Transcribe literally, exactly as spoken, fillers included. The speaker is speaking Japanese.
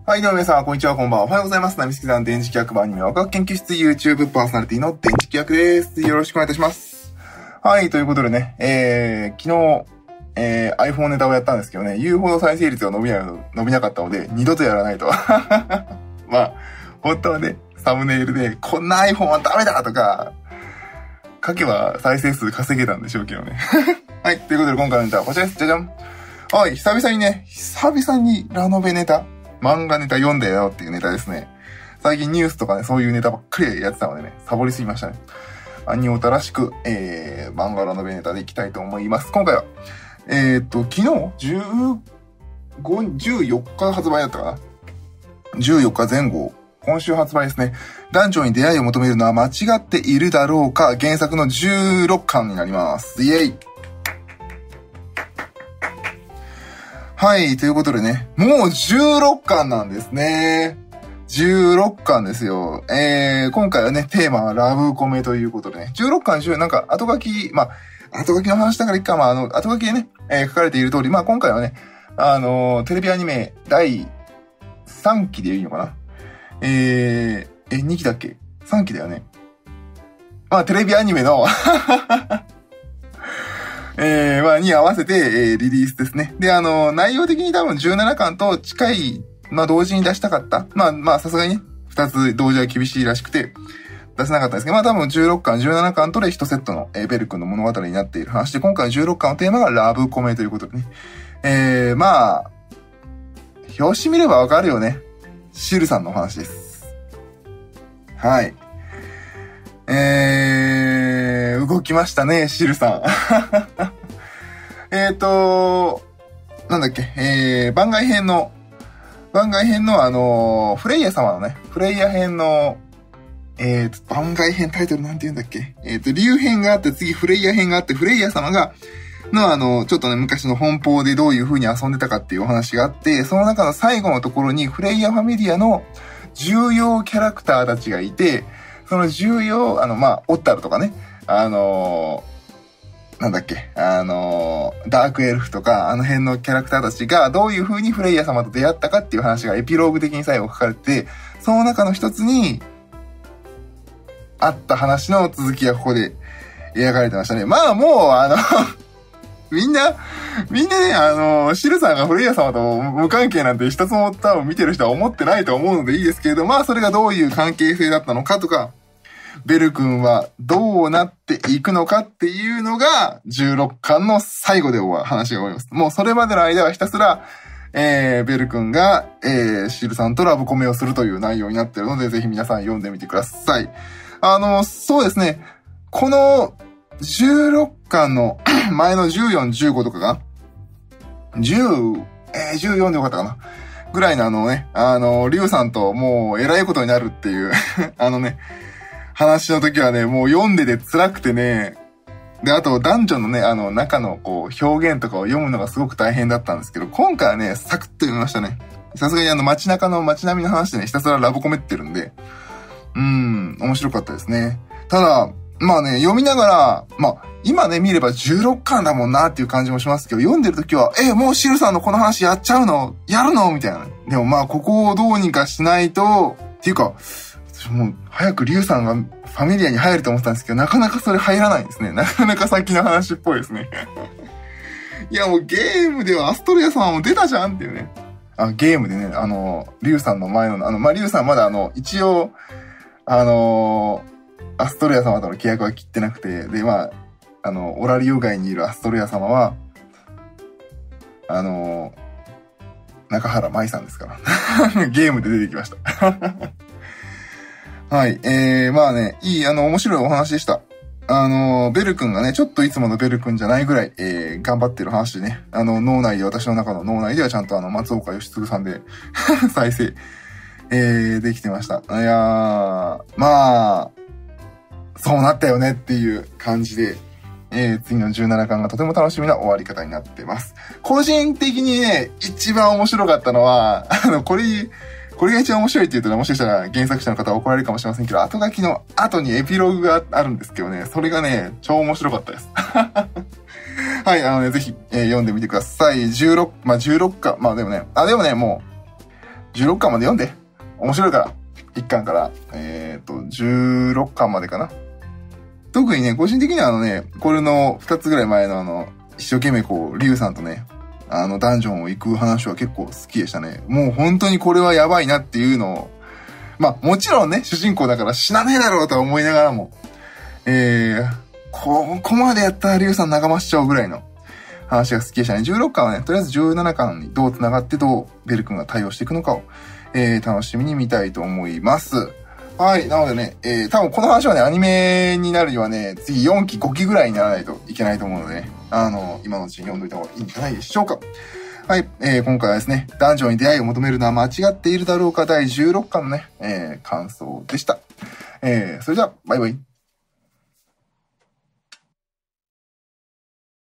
はい、どうも皆さん、こんにちは、こんばんは。おはようございます。なみすきさん、電磁気学部アニメワクワク研究室 YouTube パーソナリティの電磁気学です。よろしくお願いいたします。はい、ということでね、えー、昨日、えー、iPhone ネタをやったんですけどね、言うほど再生率が伸びない、伸びなかったので、二度とやらないと。まあ、本当はね、サムネイルで、こんな iPhone はダメだとか、書けば再生数稼げたんでしょうけどね。はい、ということで今回のネタはこちらです。じゃじゃん。はい、久々にね、久々にラノベネタ、漫画ネタ読んだよっていうネタですね。最近ニュースとかね、そういうネタばっかりやってたのでね、サボりすぎましたね。アニオタらしく、えー、漫画ラノベネタでいきたいと思います。今回は、えーっと、昨日、じゅうご、じゅうよっか発売だったかな ?じゅうよっかぜん後。今週発売ですね。男女に出会いを求めるのは間違っているだろうか、原作のじゅうろっかんになります。イェイ。はい、ということでね、もうじゅうろっかんなんですね。じゅうろっかんですよ。えー、今回はね、テーマはラブコメということでね、じゅうろっかん、なんか後書き、まあ、後書きの話だからいっか、まあ、あの、後書きでね、えー、書かれている通り、まあ今回はね、あのー、テレビアニメだいさんきでいいのかなえー、え、にきだっけ ?さん 期だよね。まあテレビアニメの、えー、まあ、に合わせて、えー、リリースですね。で、あの、内容的に多分じゅうななかんと近い、まあ、同時に出したかった。まあ、まあ、さすがにね、ふたつ同時は厳しいらしくて、出せなかったんですけど、まあ、多分じゅうろっかん、じゅうななかんとでいちセットの、えー、ベル君の物語になっている話で、今回のじゅうろっかんのテーマがラブコメということでね。えー、まあ、表紙見ればわかるよね。シルさんのお話です。はい。えー、動きましたね、シルさん。えっと、なんだっけ、えー、番外編の、番外編のあのー、フレイヤ様のね、フレイヤ編の、えーと、番外編タイトルなんて言うんだっけ、えーと、竜編があって、次フレイヤ編があって、フレイヤ様が、のあの、ちょっとね、昔の奔放でどういう風に遊んでたかっていうお話があって、その中の最後のところに、フレイヤファミリアの重要キャラクターたちがいて、その重要、あの、まあ、オッタルとかね、あのー、なんだっけ、あのー、ダークエルフとか、あの辺のキャラクターたちがどういう風にフレイヤ様と出会ったかっていう話がエピローグ的に最後書かれて、その中の一つに、あった話の続きがここで描かれてましたね。まあもう、あの、みんな、みんなね、あの、シルさんがフレイヤ様と無関係なんて一つも多分見てる人は思ってないと思うのでいいですけれど、まあそれがどういう関係性だったのかとか、ベル君はどうなっていくのかっていうのがじゅうろっかんの最後で終わる話が終わります。もうそれまでの間はひたすら、えー、ベル君が、えー、シルさんとラブコメをするという内容になっているので、ぜひ皆さん読んでみてください。あの、そうですね。このじゅうろっかんの前のじゅうよん、じゅうごとかが、じゅう、えー、じゅうよんでよかったかなぐらいのあのね、あの、リュウさんともう偉いことになるっていう、あのね、話の時はね、もう読んでて辛くてね、で、あと男女のね、あの中のこう表現とかを読むのがすごく大変だったんですけど、今回はね、サクッと読みましたね。さすがにあの街中の街並みの話でね、ひたすらラブコメってるんで、うーん、面白かったですね。ただ、まあね、読みながら、まあ、今ね、見ればじゅうろっかんだもんなっていう感じもしますけど、読んでる時は、え、もうシルさんのこの話やっちゃうのやるのみたいな。でもまあ、ここをどうにかしないと、っていうか、もう、早くリュウさんがファミリアに入ると思ってたんですけど、なかなかそれ入らないんですね。なかなか先の話っぽいですね。いや、もうゲームではアストリアさんも出たじゃんっていうね。あ、ゲームでね、あの、リュウさんの前の、あの、まあ、リュウさんまだあの、一応、あのー、アストリア様との契約は切ってなくて、で、まあ、あの、オラリオ街にいるアストリア様は、あのー、中原舞さんですから。ゲームで出てきました。はい。えー、まあね、いい、あの、面白いお話でした。あの、ベル君がね、ちょっといつものベル君じゃないぐらい、えー、頑張ってる話でね、あの、脳内で、私の中の脳内ではちゃんとあの、松岡義嗣さんで、再生、えー、できてました。いやー、まあ、そうなったよねっていう感じで、えー、次のじゅうななかんがとても楽しみな終わり方になってます。個人的にね、一番面白かったのは、あの、これ、これが一番面白いって言うとね、もしかしたら原作者の方は怒られるかもしれませんけど、後書きの後にエピローグがあるんですけどね、それがね、超面白かったです。はい、あのね、ぜひ、えー、読んでみてください。じゅうろく、まあ、じゅうろっかん、まあでもね、あ、でもね、もう、 じゅうろっかんまで読んで。面白いから。いっかんから、えっと、じゅうろっかんまでかな。特にね、個人的にはあのね、これのふたつぐらい前のあの、一生懸命こう、リュウさんとね、あの、ダンジョンを行く話は結構好きでしたね。もう本当にこれはやばいなっていうのを、まあ、もちろんね、主人公だから死なねえだろうとは思いながらも、えー、ここまでやったらリュウさん仲間しちゃうぐらいの話が好きでしたね。じゅうろっかんはね、とりあえずじゅうななかんにどう繋がってどうベル君が対応していくのかを、えー、楽しみに見たいと思います。はい。なのでね、えー、多分この話はね、アニメになるにはね、次よんき、ごきぐらいにならないといけないと思うのでね、あの、今のうちに読んどいた方がいいんじゃないでしょうか。はい。えー、今回はですね、ダンジョンに出会いを求めるのは間違っているだろうかだいじゅうろっかんのね、えー、感想でした。えー、それでは、バイバイ。